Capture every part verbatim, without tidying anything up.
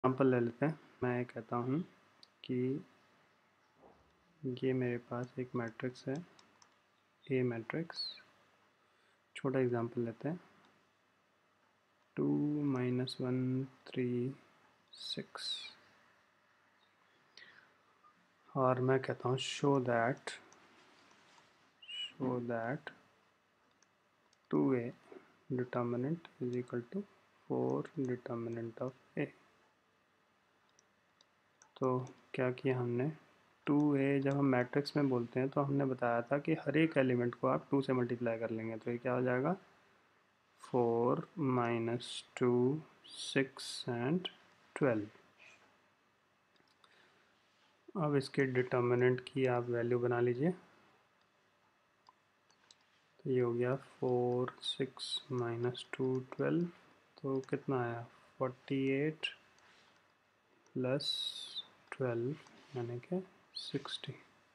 Example ले लेते हैं। मैं कहता हूँ कि ये मेरे पास एक मैट्रिक्स है, ए मैट्रिक्स। छोटा एग्जाम्पल लेते हैं, two minus one three six, और मैं कहता हूँ show that show that two A determinant is equal to four determinant of A. तो क्या किया हमने, टू ए जब हम मैट्रिक्स में बोलते हैं तो हमने बताया था कि हर एक एलिमेंट को आप टू से मल्टीप्लाई कर लेंगे, तो ये क्या हो जाएगा, four minus two six and twelve. अब इसके डिटर्मिनेंट की आप वैल्यू बना लीजिए। तो ये हो गया four six minus two twelve, तो कितना आया, फोर्टी एट प्लस ट्वेल्व यानी कि सिक्सटी।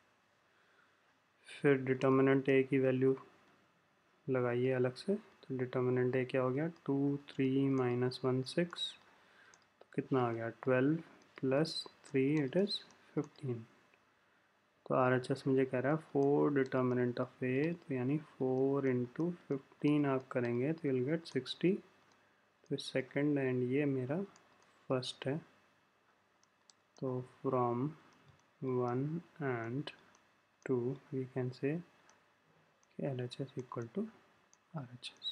फिर डिटर्मिनेंट ए की वैल्यू लगाइए अलग से। तो डिटर्मिनेंट ए क्या हो गया, two three minus one six, तो कितना आ गया, twelve plus three it is fifteen. तो आर एच एस मुझे कह रहा है फोर डिटर्मिनेंट ऑफ ए, तो यानी फोर इंटू फिफ्टीन आप करेंगे तो विल गेट सिक्सटी। तो सेकंड एंड ये मेरा फर्स्ट है। तो from one and two we can say L H S equal to R H S.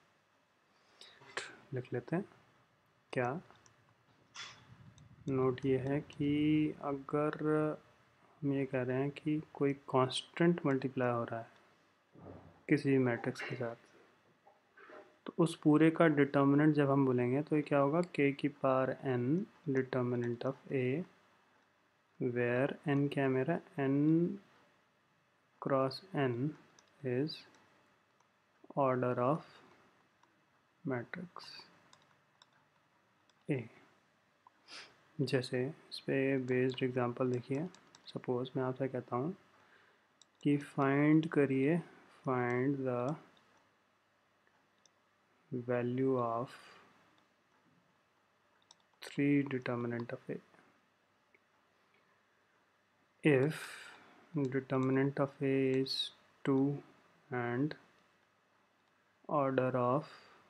लिख लेते हैं। क्या नोट ये है कि अगर हम ये कह रहे हैं कि कोई कांस्टेंट मल्टीप्लाई हो रहा है किसी भी मैट्रिक्स के साथ, तो उस पूरे का डिटर्मिनेंट जब हम बोलेंगे तो ये क्या होगा, k की power n determinant of a, where n क्या है मेरा, n cross n is order of matrix a। जैसे इस पर बेस्ड एग्जांपल देखिए। सपोज मैं आपसे कहता हूँ कि फाइंड करिए, find the value of three determinant of a if determinant of a is two and order of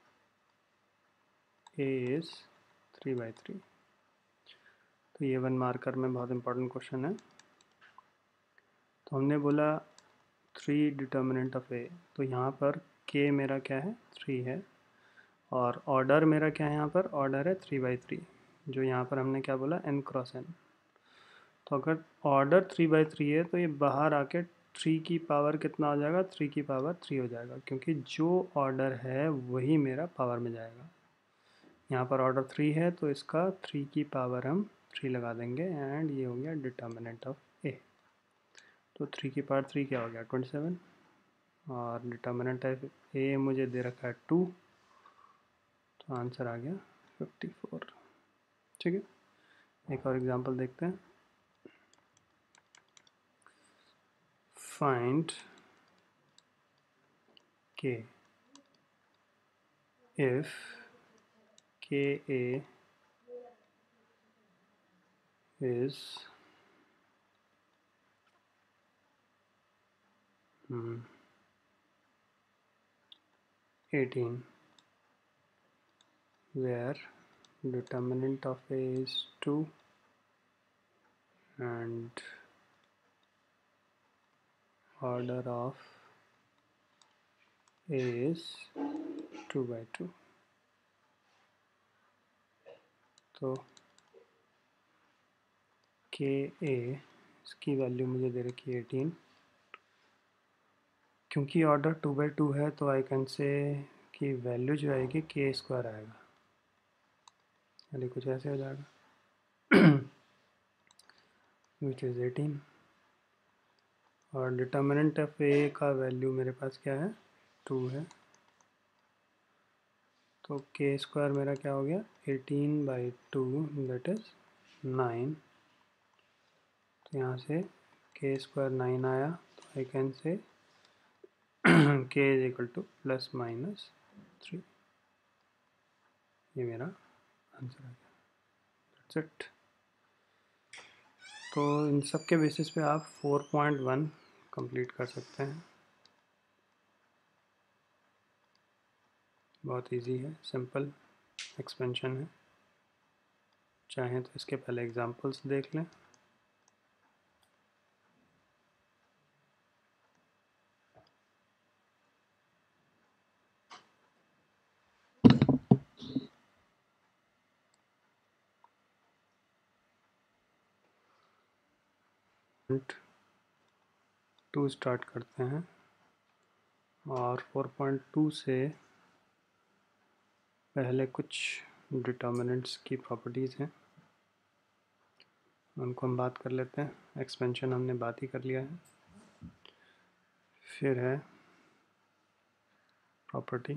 a is three by three. तो ये वन मार्कर में बहुत इंपॉर्टेंट क्वेश्चन है। तो हमने बोला थ्री डिटर्मिनेंट ऑफ ए, तो यहाँ पर k मेरा क्या है, थ्री है, और ऑर्डर मेरा क्या है, यहाँ पर ऑर्डर है थ्री बाई थ्री, जो यहाँ पर हमने क्या बोला, n क्रॉस n। तो अगर ऑर्डर थ्री बाई थ्री है तो ये बाहर आके थ्री की पावर कितना हो जाएगा, थ्री की पावर थ्री हो जाएगा, क्योंकि जो ऑर्डर है वही मेरा पावर में जाएगा। यहाँ पर ऑर्डर थ्री है तो इसका थ्री की पावर हम थ्री लगा देंगे, एंड ये हो गया डिटर्मिनेंट ऑफ ए। तो थ्री की पावर थ्री क्या हो गया, ट्वेंटी सेवन, और डिटर्मिनेंट ऑफ ए मुझे दे रखा है टू, तो आंसर आ गया फिफ्टी फोर। ठीक है, एक और एग्जांपल देखते हैं। Find k if ka is hmm, eighteen, where determinant of a is two and order of a is two by two. तो के ए इसकी वैल्यू मुझे दे रखी है एटीन। क्योंकि ऑर्डर टू बाई टू है तो आई कैन से कि वैल्यू जो आएगी के स्क्वायर आएगा, यानी कुछ ऐसे हो जाएगा विच इज़ एटीन। और डिटर्मिनेंट ऑफ ए का वैल्यू मेरे पास क्या है, टू है, तो के स्क्वायर मेरा क्या हो गया, eighteen by two that is nine. तो यहाँ से के स्क्वायर नाइन आया, तो आई can say K is equal to plus minus three. ये मेरा आंसर आ गया। That's it. तो इन सब के बेसिस पे आप फोर पॉइंट वन कंप्लीट कर सकते हैं। बहुत इजी है, सिंपल एक्सपेंशन है। चाहें तो इसके पहले एग्जांपल्स देख लें। टू स्टार्ट करते हैं और फोर पॉइंट टू से पहले कुछ डिटर्मिनेंट्स की प्रॉपर्टीज़ हैं, उनको हम बात कर लेते हैं। एक्सपेंशन हमने बात ही कर लिया है। फिर है प्रॉपर्टी।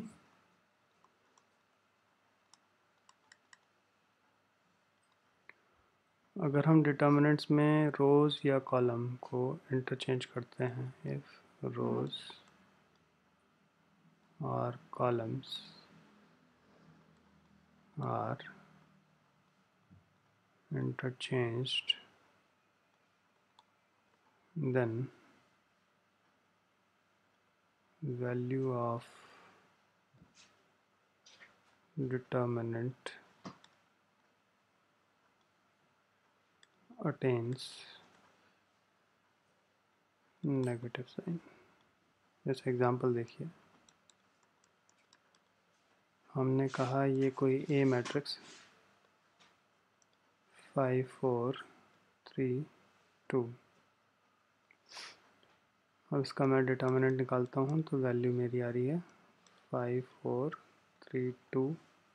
अगर हम डिटर्मिनेंट्स में रोज़ या कॉलम को इंटरचेंज करते हैं, इफ़ रोज़ और columns are interchanged, then value of determinant attains negative sign. जैसे एग्जांपल देखिए, हमने कहा ये कोई A matrix five four three two. अब इसका मैं डिटर्मिनेंट निकालता हूँ तो वैल्यू मेरी आ रही है फाइव फोर थ्री टू,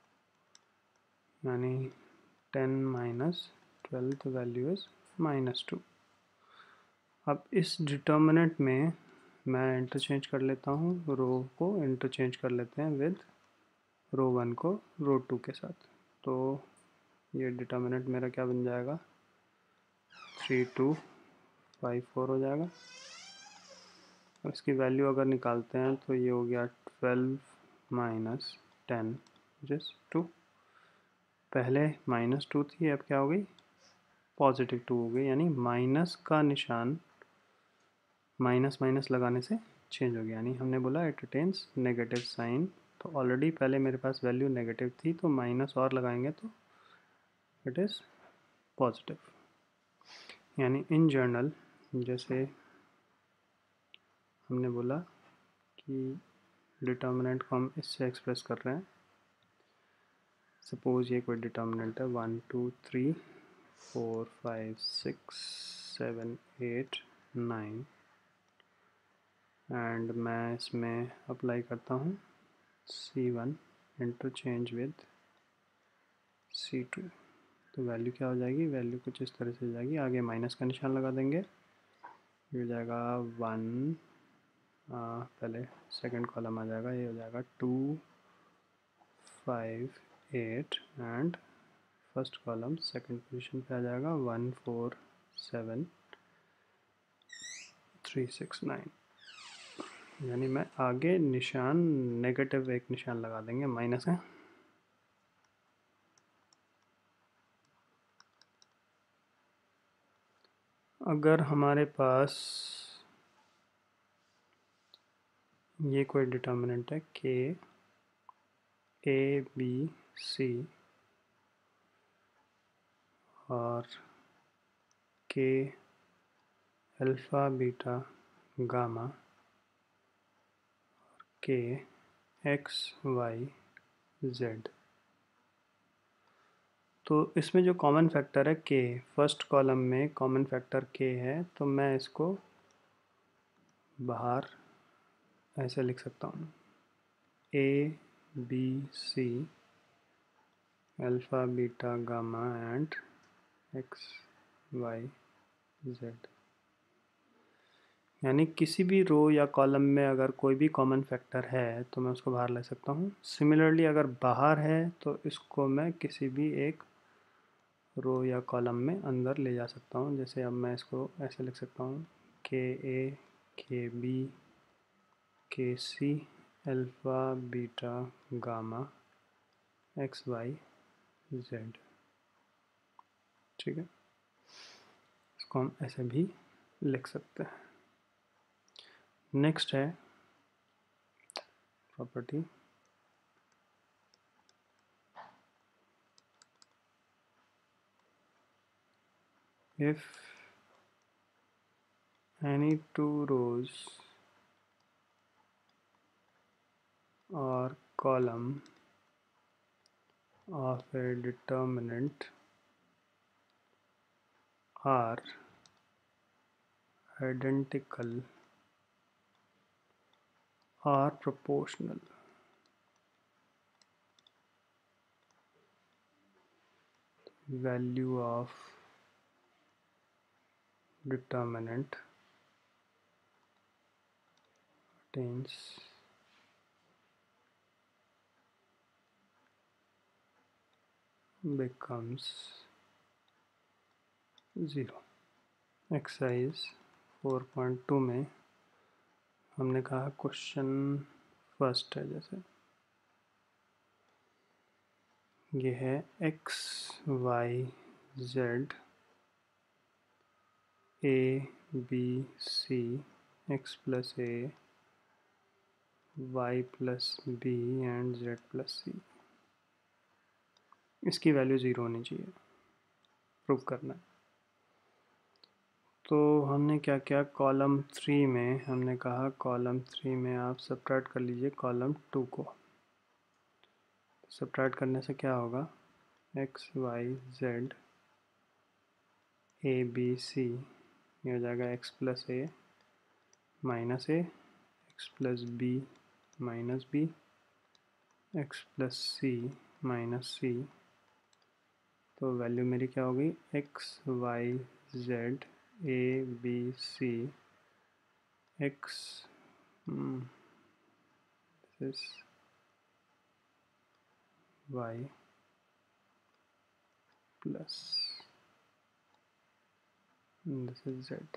यानी टेन माइनस ट्वेल्व, तो वैल्यू इज़ माइनस टू। अब इस डिटर्मिनेंट में मैं इंटरचेंज कर लेता हूँ, रो को इंटरचेंज कर लेते हैं विद रो वन को रो टू के साथ। तो ये डिटर्मिनेंट मेरा क्या बन जाएगा, थ्री टू फाइव फोर हो जाएगा। और इसकी वैल्यू अगर निकालते हैं तो ये हो गया ट्वेल्व माइनस टेन जिस टू। पहले माइनस टू थी, अब क्या हो गई, पॉजिटिव टू हो गई, यानी माइनस का निशान माइनस माइनस लगाने से चेंज हो गया। यानी हमने बोला इट अटेन्स नेगेटिव साइन, तो ऑलरेडी पहले मेरे पास वैल्यू नेगेटिव थी, तो माइनस और लगाएंगे तो इट इज़ पॉजिटिव। यानी इन जनरल, जैसे हमने बोला कि डिटर्मिनेंट को हम इससे एक्सप्रेस कर रहे हैं। सपोज ये कोई डिटर्मिनेंट है one two three four five six seven eight nine, and मैं इसमें अप्लाई करता हूँ सी one interchange with C two. तो वैल्यू क्या हो जाएगी, वैल्यू कुछ इस तरह से हो जाएगी। आगे माइनस का निशान लगा देंगे, ये हो जाएगा वन, पहले सेकंड कॉलम आ जाएगा, ये हो जाएगा two five eight, and first column second position पे आ जाएगा one four seven three six nine. यानी मैं आगे निशान नेगेटिव एक निशान लगा देंगे, माइनस है। अगर हमारे पास ये कोई डिटर्मिनेंट है के ए बी सी और K alpha beta gamma K X Y Z, तो इसमें जो कॉमन फैक्टर है के, फर्स्ट कॉलम में कॉमन फैक्टर के है, तो मैं इसको बाहर ऐसे लिख सकता हूँ, A B C alpha beta gamma and x Y Z. यानी किसी भी रो या कॉलम में अगर कोई भी कॉमन फैक्टर है तो मैं उसको बाहर ले सकता हूँ। सिमिलरली अगर बाहर है तो इसको मैं किसी भी एक रो या कॉलम में अंदर ले जा सकता हूँ। जैसे अब मैं इसको ऐसे लिख सकता हूँ, के ए K B K C alpha beta gamma X Y Z. ठीक है, इसको हम ऐसे भी लिख सकते हैं। नेक्स्ट है property if any two rows or column of a determinant are identical or proportional, value of determinant obtains becomes zero. Exercise four point two में हमने कहा क्वेश्चन फर्स्ट है, जैसे ये है x Y Z A B C X plus A Y plus B and Z plus C. इसकी value zero होनी चाहिए, प्रूव करना है। तो हमने क्या किया, कॉलम थ्री में हमने कहा कॉलम थ्री में आप सब्ट्रैक्ट कर लीजिए कॉलम टू को। सब्ट्रैक्ट करने से क्या होगा, X Y Z A B C, ये हो जाएगा X plus A minus A, X plus B minus B, X plus C minus C. तो वैल्यू मेरी क्या होगी, X Y Z A B C X this Y plus this is Z,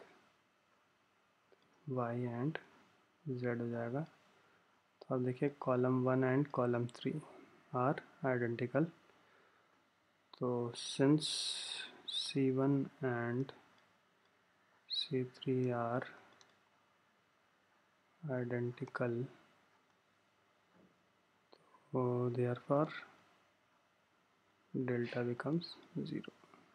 Y and Z हो जाएगा। तो अब देखिए column one and column three are identical. तो since C one and C three are identical, so therefore delta becomes zero.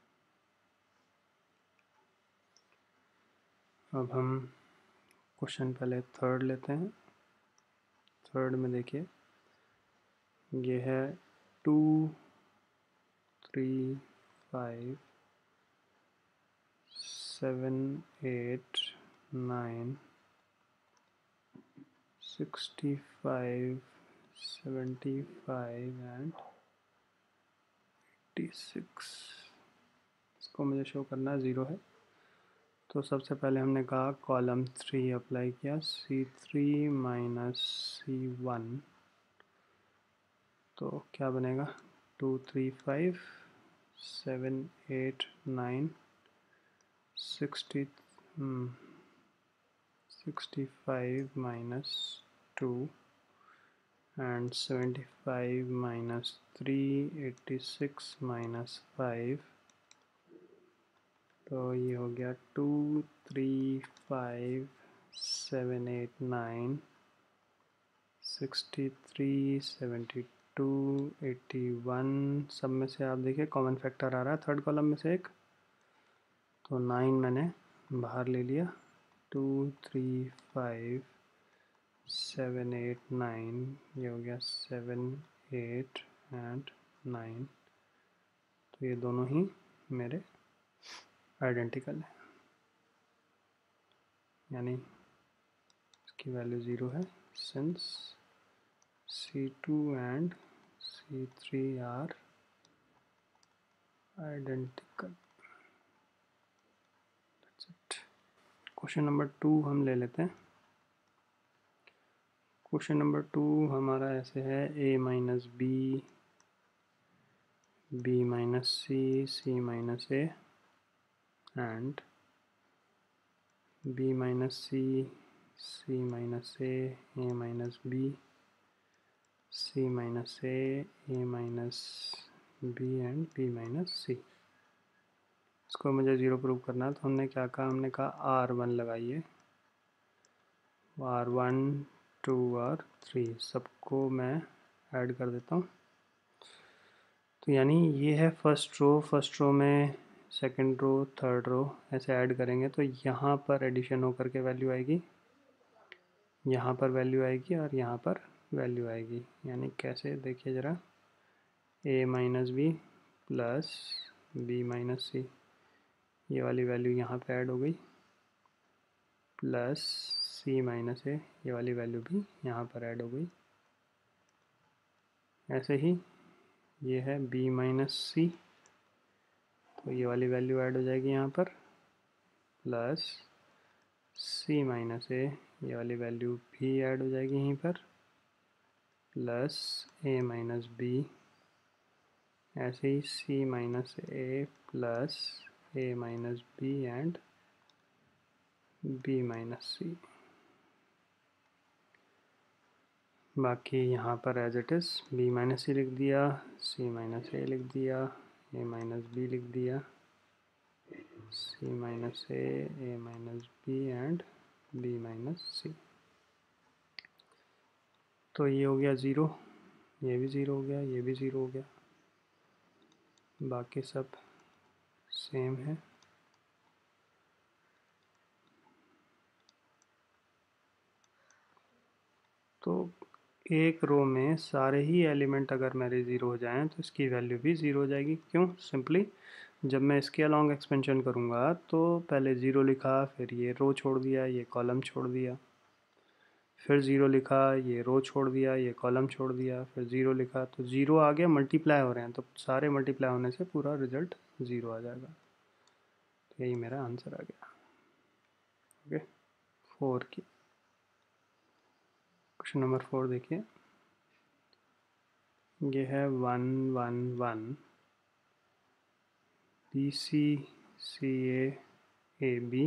अब हम question पहले third लेते हैं। थर्ड में देखिए ये है two three five seven eight nine sixty five seventy five and eighty six. इसको मुझे शो करना ज़ीरो है। तो सबसे पहले हमने कहा कॉलम थ्री अप्लाई किया, C three minus C one, तो क्या बनेगा, two three five seven eight nine sixty sixty five minus two and seventy five minus three eighty six minus five. तो ये हो गया two three five seven eight nine sixty three seventy two eighty one. सब में से आप देखिए common factor आ रहा है थर्ड कॉलम में से एक, तो नाइन मैंने बाहर ले लिया। Two three five seven eight nine, ये हो गया सेवन एट एंड नाइन। तो ये दोनों ही मेरे आइडेंटिकल है, यानी इसकी वैल्यू ज़ीरो है since C two and C three are identical. Question number two हम ले लेते हैं। क्वेश्चन नंबर टू हमारा ऐसे है, A minus B B minus C C minus A and B minus C C minus A A minus B C minus A A minus B and B minus C. इसको मुझे zero prove करना है, तो हमने क्या कहा, हमने कहा आर वन लगाइए, आर वन टू और थ्री सबको मैं ऐड कर देता हूँ। तो यानी ये है फर्स्ट रो, फर्स्ट रो में सेकंड रो, थर्ड रो ऐसे ऐड करेंगे तो यहाँ पर एडिशन होकर के वैल्यू आएगी, यहाँ पर वैल्यू आएगी और यहाँ पर वैल्यू आएगी। यानी कैसे, देखिए ज़रा, A minus B plus B minus C, ये वाली वैल्यू यहाँ पे ऐड हो गई, प्लस सी माइनस ए, ये वाली वैल्यू भी यहाँ पर ऐड हो गई। ऐसे ही ये है बी माइनस सी, तो ये वाली वैल्यू ऐड हो जाएगी यहाँ पर, प्लस सी माइनस ए, ये वाली वैल्यू भी ऐड हो जाएगी यहीं पर, प्लस ए माइनस बी, ऐसे ही C minus A plus A minus B and B minus C. बाकी यहाँ पर as it is B minus C लिख दिया, सी माइनस ए लिख दिया, ए माइनस बी लिख दिया, C minus A, A minus B and B minus C. तो ये हो गया ज़ीरो, ये भी ज़ीरो हो गया, ये भी ज़ीरो हो गया, बाकी सब सेम है। तो एक रो में सारे ही एलिमेंट अगर मेरे ज़ीरो हो जाएं तो इसकी वैल्यू भी ज़ीरो हो जाएगी। क्यों? सिंपली जब मैं इसके अलॉन्ग एक्सपेंशन करूँगा तो पहले ज़ीरो लिखा, फिर ये रो छोड़ दिया, ये कॉलम छोड़ दिया, फिर ज़ीरो लिखा, ये रो छोड़ दिया, ये कॉलम छोड़ दिया, फिर ज़ीरो लिखा, तो ज़ीरो आ गया, मल्टीप्लाई हो रहे हैं तो सारे मल्टीप्लाई होने से पूरा रिजल्ट ज़ीरो आ जाएगा। तो यही मेरा आंसर आ गया। ओके, फोर की क्वेश्चन नंबर फोर देखिए, ये है one one one, B C C A A B,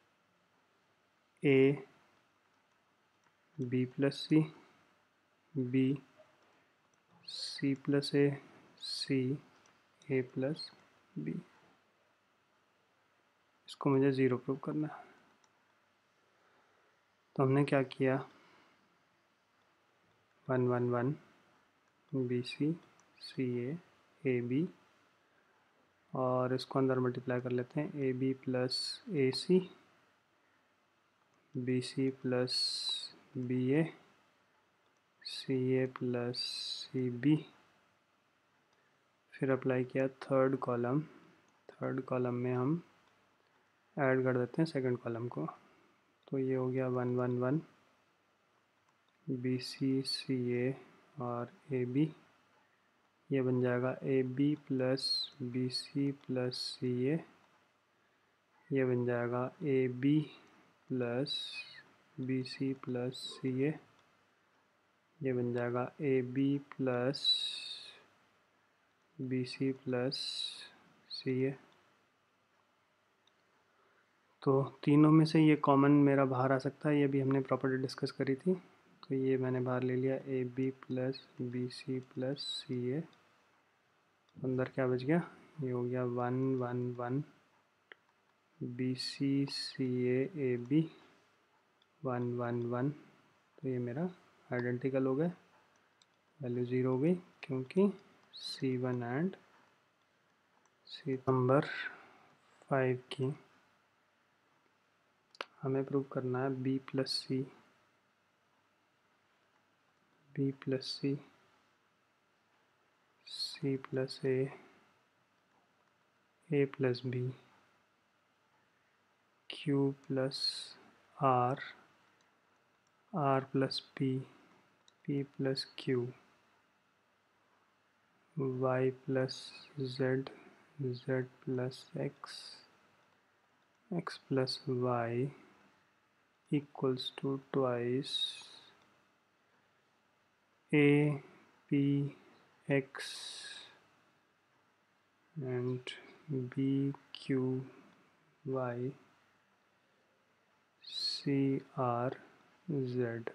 A B plus C, B C plus A, C A plus B. इसको मुझे ज़ीरो प्रूव करना है। तो हमने क्या किया, one one one, B C सी ए ए बी, और इसको अंदर मल्टीप्लाई कर लेते हैं, A B plus A C, B C plus B A, C A plus C B, फिर अप्लाई किया थर्ड कॉलम, थर्ड कॉलम में हम ऐड कर देते हैं सेकंड कॉलम को। तो ये हो गया one one one, B C C a और ए बी, ये बन जाएगा a B plus b C plus c a, ये बन जाएगा a B plus b C plus c a, ये बन जाएगा a B plus b C plus c a. तो तीनों में से ये कॉमन मेरा बाहर आ सकता है, ये भी हमने प्रॉपर्टी डिस्कस करी थी, तो ये मैंने बाहर ले लिया, a B plus b C plus c a, अंदर क्या बच गया, ये हो गया one one one, B C सी ए ए बी, वन वन वन। तो ये मेरा आइडेंटिकल हो गया, वैल्यू ज़ीरो हो गई क्योंकि c one and c. Number five की हमें प्रूव करना है b plus C, b plus c, c plus a, a plus b, q plus r, r plus p, p plus q, y plus z, z plus x, x plus y equals to twice a p x and b q y c r z।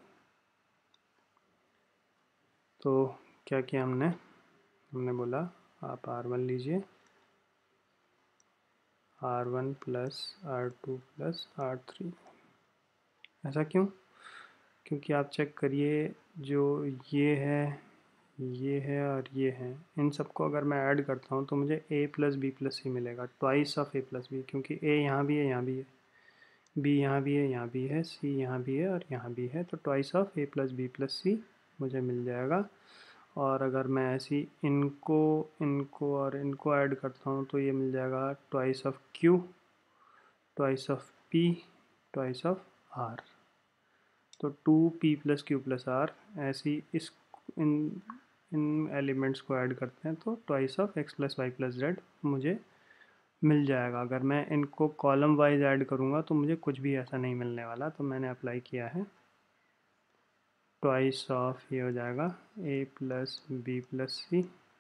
तो क्या किया हमने, हमने बोला आप r one लीजिए, r one plus r two plus r three. ऐसा क्यों? क्योंकि आप चेक करिए, जो ये है, ये है और ये है, इन सबको अगर मैं ऐड करता हूँ तो मुझे a plus b plus c मिलेगा, twice of a plus b, क्योंकि a यहाँ भी है, यहाँ भी है, b यहाँ भी है, यहाँ भी है, c यहाँ भी है और यहाँ भी है, तो twice of a plus b plus c मुझे मिल जाएगा। और अगर मैं ऐसी इनको इनको और इनको ऐड करता हूँ तो ये मिल जाएगा twice of q, twice of p, twice of r। तो two p plus q plus r, ऐसी इस इन इन एलिमेंट्स को ऐड करते हैं तो twice of x plus y plus z मुझे मिल जाएगा। अगर मैं इनको कॉलम वाइज ऐड करूँगा तो मुझे कुछ भी ऐसा नहीं मिलने वाला, तो मैंने अप्लाई किया है ट्वाइस ऑफ, ये हो जाएगा a plus b plus c,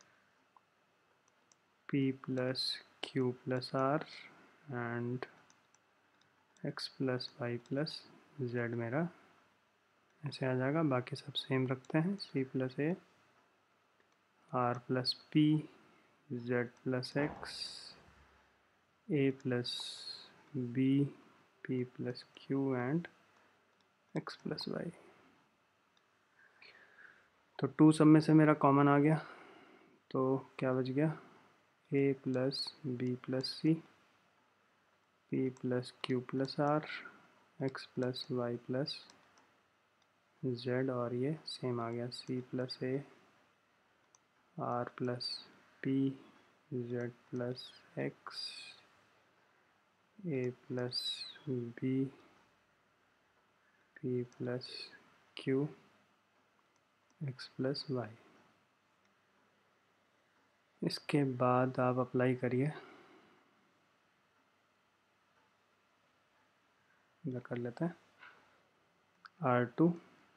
p plus q plus r and x plus y plus z मेरा ऐसे आ जाएगा। बाकी सब सेम रखते हैं, c plus a, r plus p, z plus x, a plus b, p plus q and x plus y. तो two सब में से मेरा कॉमन आ गया, तो क्या बच गया, a plus b plus c, p plus q plus r, x plus y plus z, और ये सेम आ गया, c plus a, r plus p, z plus x, a plus b, p plus q, x plus y. इसके बाद आप apply करिए, कर लेते हैं आर टू,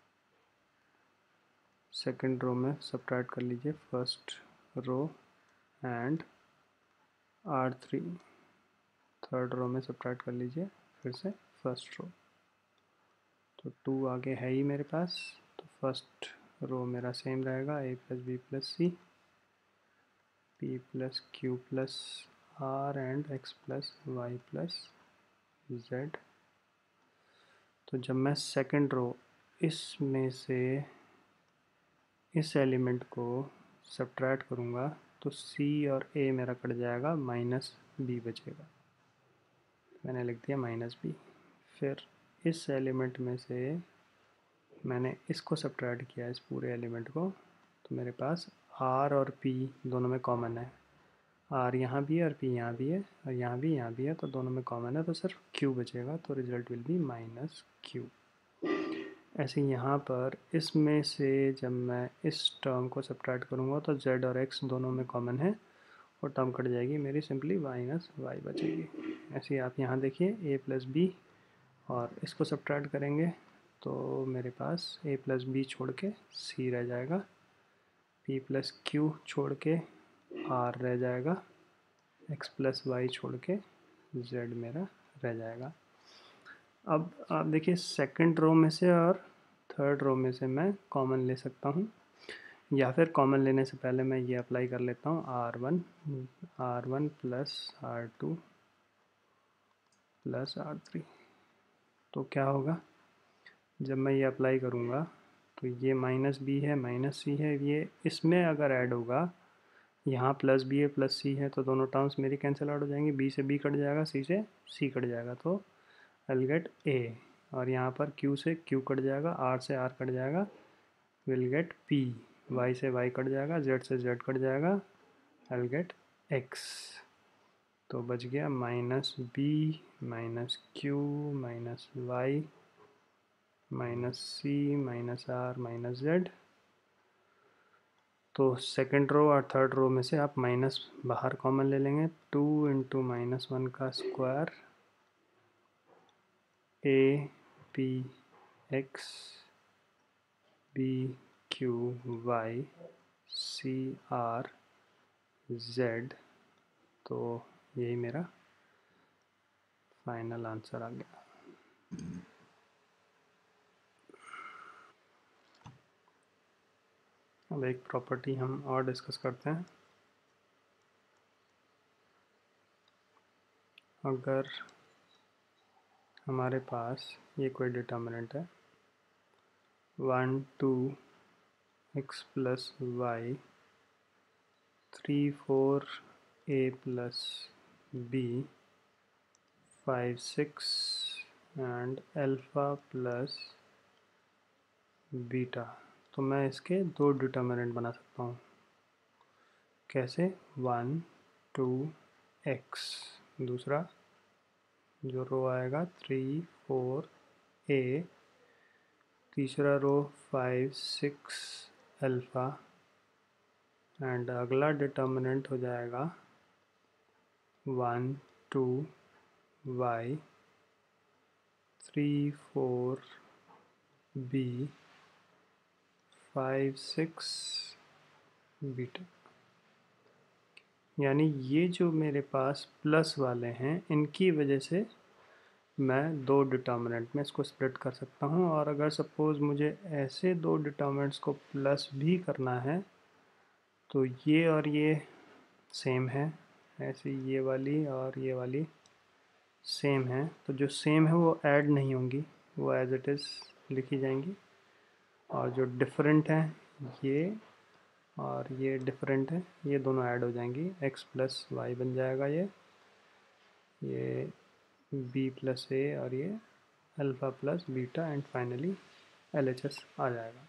सेकेंड रो में सब्ट्रैक्ट कर लीजिए first row and r three, third row में सब्ट्रैक्ट कर लीजिए फिर से फर्स्ट रो। तो टू आगे है ही मेरे पास, तो फर्स्ट रो मेरा सेम रहेगा, a plus b plus c, p plus q plus r and x plus y plus z. तो जब मैं सेकेंड रो इसमें से इस एलिमेंट को सब्ट्रैक्ट करूँगा तो सी और ए मेरा कट जाएगा, माइनस बी बचेगा, मैंने लिख दिया माइनस बी। फिर इस एलिमेंट में से मैंने इसको सब्ट्रैक्ट किया, इस पूरे एलिमेंट को, तो मेरे पास आर और पी दोनों में कॉमन है, आर यहाँ भी है और पी यहाँ भी है और यहाँ भी यहाँ भी है, तो दोनों में कॉमन है, तो सिर्फ क्यू बचेगा, तो result will be minus q. ऐसे यहाँ पर इसमें से जब मैं इस टर्म को सब्ट्रैक्ट करूँगा तो z और x दोनों में कॉमन है और टर्म कट जाएगी मेरी, सिंपली माइनस वाई बचेगी। ऐसे ही आप यहाँ देखिए a प्लस बी, और इसको सब्ट्रैक्ट करेंगे तो मेरे पास a प्लस बी छोड़ के c रह जाएगा, p प्लस क्यू छोड़ के r रह जाएगा, x प्लस वाई छोड़ के z मेरा रह जाएगा। अब आप देखिए सेकंड रो में से और थर्ड रो में से मैं कॉमन ले सकता हूँ, या फिर कॉमन लेने से पहले मैं ये अप्लाई कर लेता हूँ r one, r one plus r two plus r three. तो क्या होगा, जब मैं ये अप्लाई करूँगा तो ये माइनस बी है, माइनस सी है, ये इसमें अगर ऐड होगा, यहाँ प्लस बी है प्लस सी है, तो दोनों टर्म्स मेरी कैंसिल आउट हो जाएंगी, बी से बी कट जाएगा, सी से सी कट जाएगा, तो I'll get A, और यहाँ पर Q से Q कट जाएगा, R से R कट जाएगा, will get P, Y से Y कट जाएगा, Z से Z कट जाएगा, I'll get X। तो बच गया minus b, minus q, minus y, minus c, minus r, minus z. तो सेकेंड रो और थर्ड रो में से आप माइनस बाहर कॉमन ले लेंगे, टू इंटू माइनस वन का square, a p x b q y c r z. तो यही मेरा फाइनल आंसर आ गया। अब एक प्रॉपर्टी हम और डिस्कस करते हैं। अगर हमारे पास ये कोई डिटर्मिनेंट है one two x plus y three four a plus b five six and alpha plus beta, तो मैं इसके दो डिटर्मिनेंट बना सकता हूँ। कैसे? वन टू एक्स, दूसरा जो रो आएगा थ्री फोर ए, तीसरा row five six alpha, and अगला डिटर्मिनेंट हो जाएगा one two y three four b five six beta. यानी ये जो मेरे पास प्लस वाले हैं इनकी वजह से मैं दो डिटर्मिनेंट में इसको स्प्लिट कर सकता हूँ। और अगर सपोज़ मुझे ऐसे दो डिटर्मिनेंट्स को प्लस भी करना है तो ये और ये सेम है, ऐसे ये वाली और ये वाली सेम है, तो जो सेम है वो ऐड नहीं होंगी, वो एज इट इज़ लिखी जाएंगी। और जो डिफरेंट है ये और ये डिफरेंट है, ये दोनों ऐड हो जाएंगी, x प्लस वाई बन जाएगा ये ये b प्लस ए और ये alpha plus beta, and finally L H S आ जाएगा।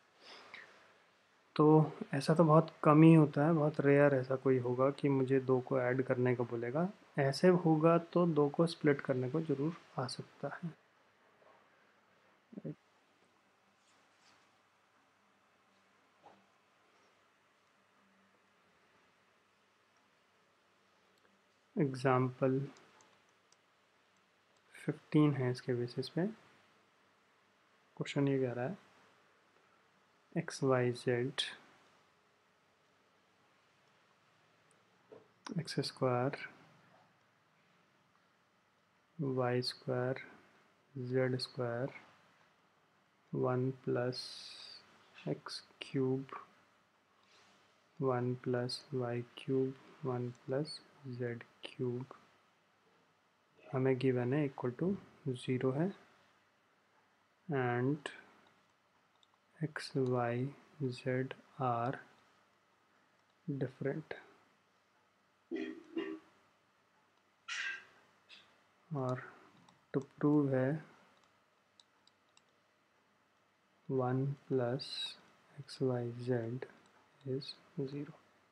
तो ऐसा तो बहुत कम ही होता है, बहुत रेयर ऐसा कोई होगा कि मुझे दो को ऐड करने को बोलेगा। ऐसे होगा तो दो को स्प्लिट करने को ज़रूर आ सकता है। एग्ज़ाम्पल फिफ्टीन है, इसके बेसिस पे क्वेश्चन ये कह रहा है x Y z x square y square z square one plus x cube one plus y cube one plus z cube हमें गिवन है इक्वल टू ज़ीरो है, and x Y z are different. और to prove है one plus x Y z is zero.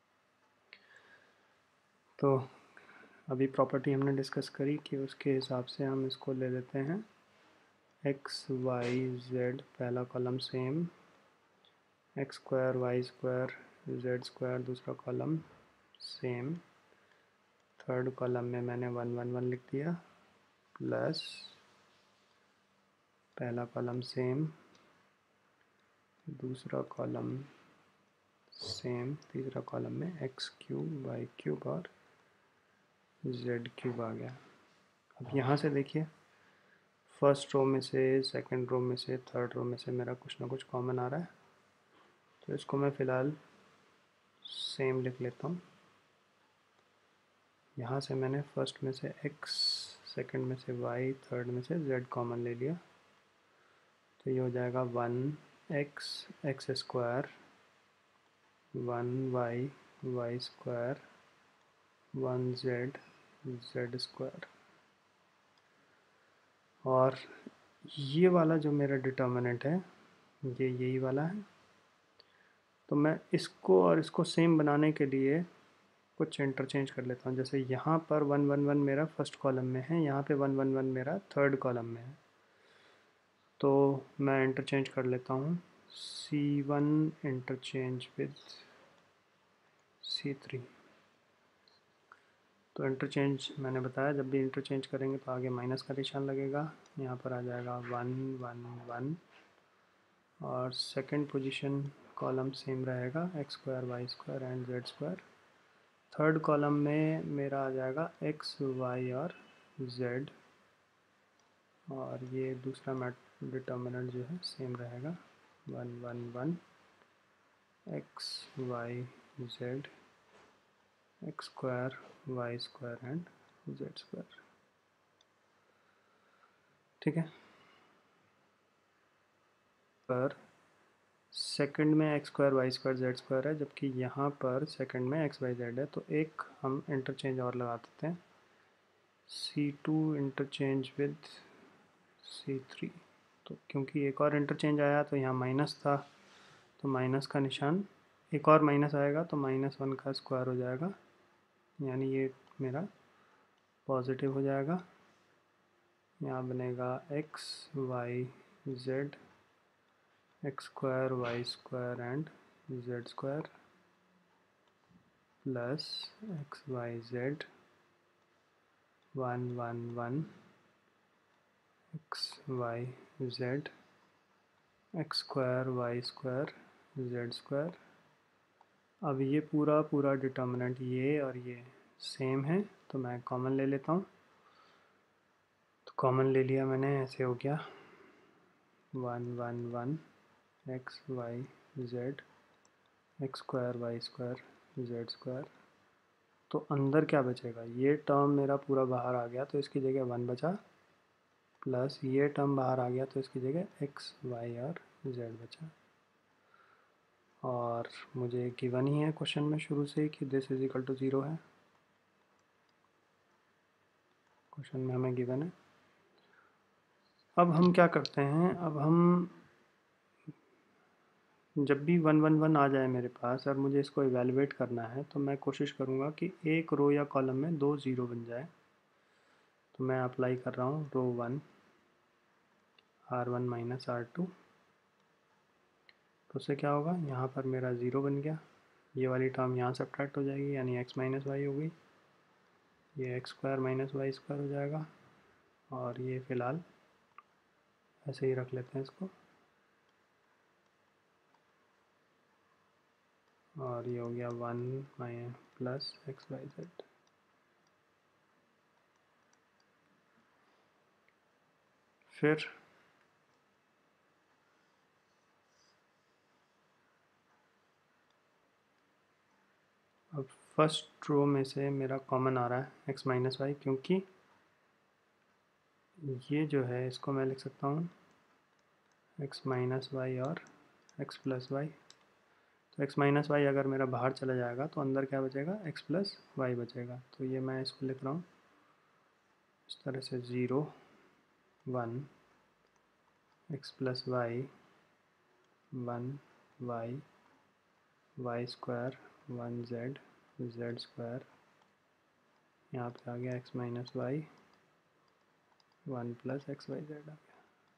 तो अभी property हमने discuss करी कि उसके हिसाब से हम इसको ले लेते हैं एक्स वाई जेड, पहला column same, x square y square z square दूसरा कॉलम सेम, थर्ड कॉलम में मैंने वन वन वन लिख दिया, प्लस पहला कॉलम सेम, दूसरा कॉलम सेम, तीसरा कॉलम में एक्स क्यूब वाई क्यूब और जेड क्यूब आ गया। अब यहाँ से देखिए, फर्स्ट रो में से, सेकंड रो में से, थर्ड रो में से मेरा कुछ ना कुछ कॉमन आ रहा है, तो इसको मैं फ़िलहाल सेम लिख लेता हूँ। यहाँ से मैंने फर्स्ट में से x, सेकंड में से y, थर्ड में से z कॉमन ले लिया, तो ये हो जाएगा one x x square, one y y square, one z z square. और ये वाला जो मेरा डिटर्मिनेंट है ये यही वाला है, तो मैं इसको और इसको सेम बनाने के लिए कुछ इंटरचेंज कर लेता हूँ। जैसे यहाँ पर वन वन वन मेरा फर्स्ट कॉलम में है, यहाँ पे वन वन वन मेरा थर्ड कॉलम में है, तो मैं इंटरचेंज कर लेता हूँ सी one interchange with c three. तो इंटरचेंज मैंने बताया, जब भी इंटरचेंज करेंगे तो आगे माइनस का निशान लगेगा, यहाँ पर आ जाएगा वन वन वन, और सेकंड पोजीशन कॉलम सेम रहेगा x square y square and z square. Third column में मेरा आ जाएगा एक्स वाई और जेड, और ये दूसरा मैट डिटर्मिनेंट जो है सेम रहेगा one one one x Y z x square y square and z square. ठीक है। पर सेकंड में x square y square z square है, जबकि यहाँ पर सेकंड में एक्स वाई जेड है, तो एक हम इंटरचेंज और लगा देते हैं, c two interchange with c three. तो क्योंकि एक और इंटरचेंज आया तो यहाँ माइनस था, तो माइनस का निशान, एक और माइनस आएगा तो माइनस वन का स्क्वायर हो जाएगा, यानी ये मेरा पॉजिटिव हो जाएगा। यहाँ बनेगा x Y z x square y square and z square plus x Y z one one one x Y z x square y square z square. अब ये पूरा पूरा डिटर्मिनेंट ये और ये सेम है, तो मैं कॉमन ले लेता हूँ। तो कॉमन ले लिया मैंने, ऐसे हो गया one one one x Y z x square y square z square. तो अंदर क्या बचेगा, ये टर्म मेरा पूरा बाहर आ गया तो इसकी जगह वन बचा, प्लस ये टर्म बाहर आ गया तो इसकी जगह एक्स वाई और जेड बचा। और मुझे गिवन ही है क्वेश्चन में शुरू से ही कि this is equal to zero है, क्वेश्चन में हमें गिवन है। अब हम क्या करते हैं, अब हम जब भी वन वन वन आ जाए मेरे पास और मुझे इसको इवेलुएट करना है, तो मैं कोशिश करूँगा कि एक रो या कॉलम में दो ज़ीरो बन जाए। तो मैं अप्लाई कर रहा हूँ row one r one minus r two. तो उससे क्या होगा, यहाँ पर मेरा ज़ीरो बन गया, ये वाली टर्म यहाँ सब्ट्रैक्ट हो जाएगी, यानी एक्स माइनस वाई हो गई, ये x square minus y square हो जाएगा, और ये फ़िलहाल ऐसे ही रख लेते हैं इसको, और ये हो गया one my plus x Y z. फिर अब फर्स्ट रो में से मेरा कॉमन आ रहा है एक्स माइनस वाई, क्योंकि ये जो है इसको मैं लिख सकता हूँ एक्स माइनस वाई और एक्स प्लस वाई। तो एक्स माइनस वाई अगर मेरा बाहर चला जाएगा तो अंदर क्या बचेगा, एक्स प्लस वाई बचेगा। तो ये मैं इसको लिख रहा हूँ इस तरह से, zero one x plus y one y y square one z z square, यहाँ पे आ गया x minus y one plus x Y z आ गया।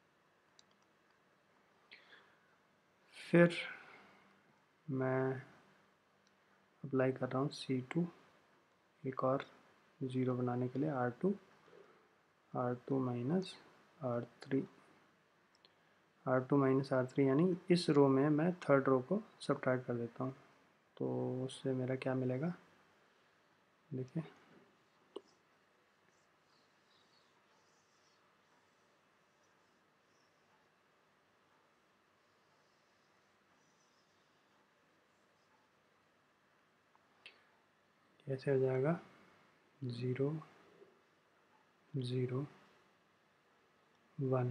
फिर मैं अप्लाई कर रहा हूँ सी टू, एक और ज़ीरो बनाने के लिए r two r two minus r three r two minus r three, यानी इस रो में मैं थर्ड रो को सब्ट्रैक्ट कर देता हूँ। तो उससे मेरा क्या मिलेगा, देखिए कैसे हो जाएगा, zero zero one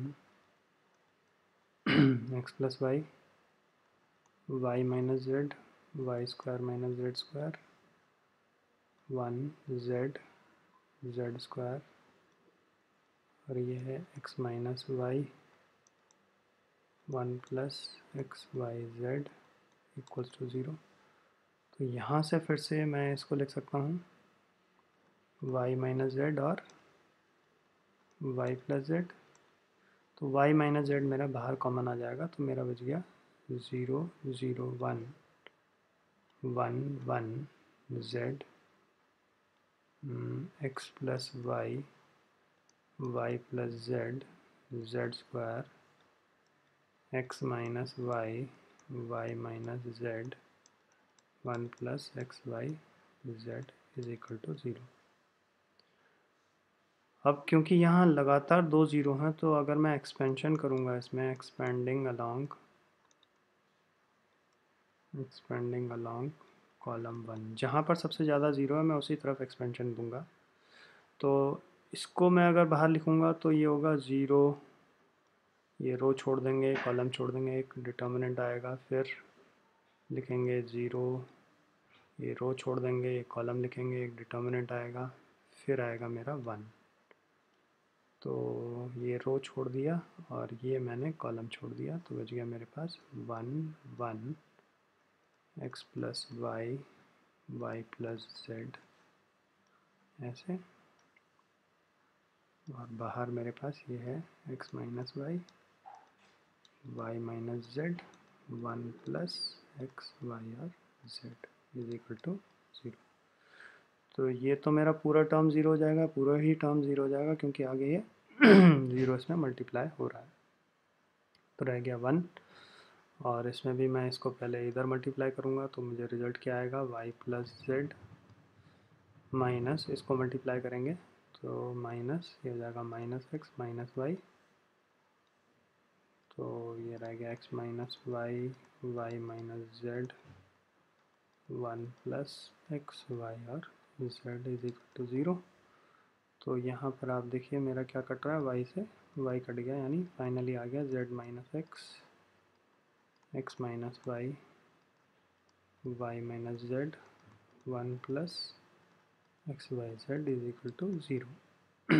x plus y y minus z y square minus z square one z z square, और ये है x minus y one plus x Y z equals to zero. तो यहाँ से फिर से मैं इसको लिख सकता हूँ वाई माइनस जेड और वाई प्लस जेड। तो वाई माइनस जेड मेरा बाहर कॉमन आ जाएगा, तो मेरा बच गया zero zero one one one z x plus y y plus z z square x minus y y minus z one plus x Y z is equal to zero. अब क्योंकि यहाँ लगातार दो ज़ीरो हैं, तो अगर मैं एक्सपेंशन करूँगा इसमें, expanding along expanding along column one, जहाँ पर सबसे ज़्यादा ज़ीरो है मैं उसी तरफ एक्सपेंशन दूंगा। तो इसको मैं अगर बाहर लिखूँगा तो ये होगा ज़ीरो, ये रो छोड़ देंगे, कॉलम छोड़ देंगे, एक डिटर्मिनेंट आएगा, फिर लिखेंगे ज़ीरो, ये रो छोड़ देंगे, एक कॉलम लिखेंगे, एक डिटर्मिनेंट आएगा, फिर आएगा मेरा वन। तो ये रो छोड़ दिया और ये मैंने कॉलम छोड़ दिया, तो बच गया मेरे पास one one x plus y y plus z ऐसे, और बाहर मेरे पास ये है x minus y y minus z one plus x y और z is equal to zero. तो ये तो मेरा पूरा टर्म ज़ीरो हो जाएगा, पूरा ही टर्म ज़ीरो हो जाएगा, क्योंकि आगे ये ज़ीरो इसमें मल्टीप्लाई हो रहा है। तो रह गया वन, और इसमें भी मैं इसको पहले इधर मल्टीप्लाई करूँगा, तो मुझे रिज़ल्ट क्या आएगा, वाई प्लस जेड माइनस, इसको मल्टीप्लाई करेंगे तो माइनस ये हो जाएगा माइनस एक्स माइनस वाई, तो ये रह गया x minus y y minus z one plus x y और z is equal to zero. तो यहाँ पर आप देखिए मेरा क्या कट रहा है, वाई से वाई कट गया, यानी फाइनली आ गया z minus x x minus y y minus z one plus x Y z is equal to zero.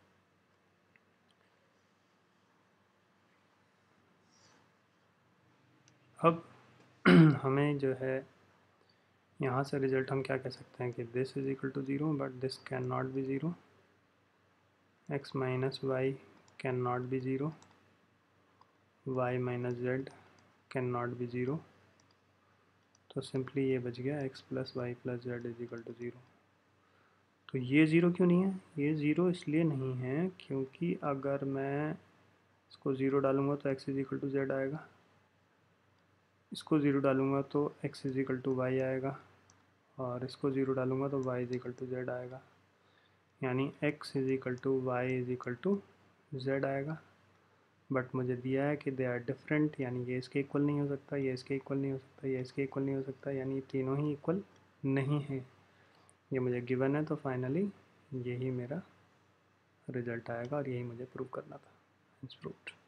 अब हमें जो है यहाँ से रिजल्ट हम क्या कह सकते हैं कि this is equal to zero but this can not be zero, x minus y can not be zero, y minus z can not be zero. तो सिंपली ये बच गया x plus y plus z is equal to zero. तो ये zero क्यों नहीं है, ये ज़ीरो इसलिए नहीं है क्योंकि अगर मैं इसको ज़ीरो डालूँगा तो x is equal to z आएगा, इसको ज़ीरो डालूँगा तो x is equal to y आएगा, और इसको ज़ीरो डालूँगा तो y is equal to z आएगा, यानी x is equal to y is equal to z आएगा। बट मुझे दिया है कि दे आर डिफरेंट, यानी ये इसके इक्वल नहीं हो सकता, ये इसके इक्वल नहीं हो सकता, ये इसके इक्वल नहीं हो सकता, यानी तीनों ही इक्वल नहीं है, ये मुझे गिवन है। तो फाइनली यही मेरा रिजल्ट आएगा और यही मुझे प्रूव करना था। It's proved.